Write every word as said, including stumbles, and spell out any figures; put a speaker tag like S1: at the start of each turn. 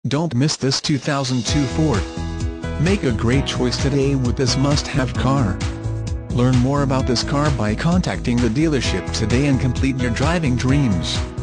S1: Don't miss this two thousand two Ford. Make a great choice today with this must-have car. Learn more about this car by contacting the dealership today and complete your driving dreams.